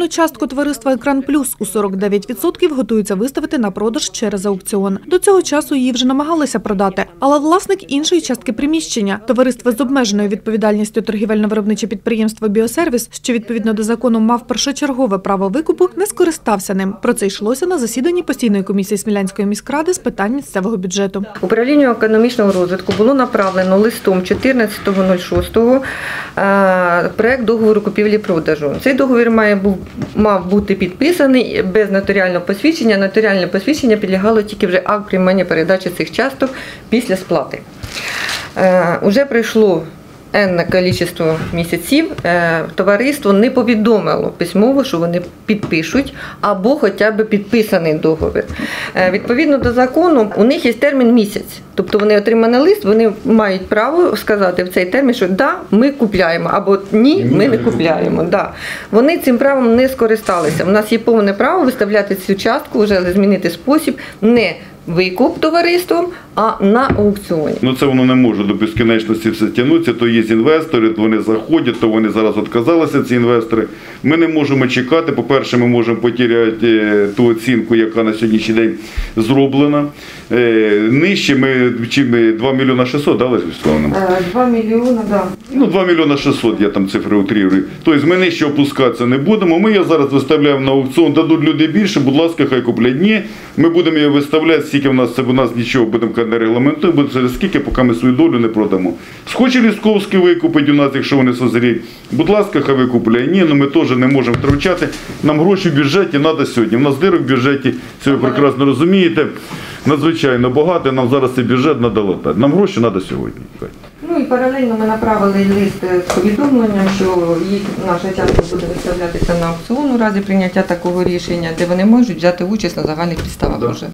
Земельну частку товариства «Екран Плюс» у 49% готуються виставити на продаж через аукціон. До цього часу її вже намагалися продати, але власник іншої частки приміщення, товариство з обмеженою відповідальністю торгівельно-виробниче підприємство «Біосервіс», що відповідно до закону мав першочергове право викупу, не скористався ним. Про це йшлося на засіданні постійної комісії Смілянської міськради з питань місцевого бюджету. Управлінню економічного розвитку було направлено листом 14.06 проект договору купівлі-продажу. Цей договір мав бути підписаний без нотаріального посвідчення. Нотаріальне посвідчення підлягало тільки вже акт приймання передачі цих часток після сплати. Уже пройшло енне кількість місяців, товариство не повідомило письмово, що вони підпишуть або хоча б підписаний договір. Відповідно до закону, у них є термін місяць. Тобто вони отримали лист, вони мають право сказати в цей термін, що да, ми купляємо, або ні, ми не купляємо. Да. Вони цим правом не скористалися. У нас є повне право виставляти цю частку, вже змінити спосіб, не викуп товариством, а на аукціоні. Ну це воно не може до безкінечності все тягнутися, то є інвестори, то вони заходять, то вони зараз відказалися, ці інвестори. Ми не можемо чекати, по-перше, ми можемо потеряти ту оцінку, яка на сьогоднішній день зроблена. Нижче ми 2 мільйона 600, да, Леся Вячеславівна? 2 мільйони, так. Ну, 2 мільйона 600, я там цифри утрирую. Тобто ми нижче опускатися не будемо, ми її зараз виставляємо на аукціон, дадуть люди більше, будь ласка, хай куплять. Ні, ми будемо її виставляти, скільки в нас, це у нас нічого, будемо не регламентуємо, скільки, поки ми свою долю не продамо. Схоче Лісковський викупить у нас, якщо вони созріють, будь ласка, хай викупляє. Ні, ну ми теж не можемо втручати. Нам гроші в бюджеті треба сьогодні. У нас дирок в бюджеті, це ви прекрасно розумієте, надзвичайно багато, нам зараз цей бюджет треба латати. Нам гроші треба сьогодні. Ну і паралельно ми направили лист з повідомленням, що наша частка буде виставлятися на аукціон у разі прийняття такого рішення, де вони можуть взяти участь на загальних підставах.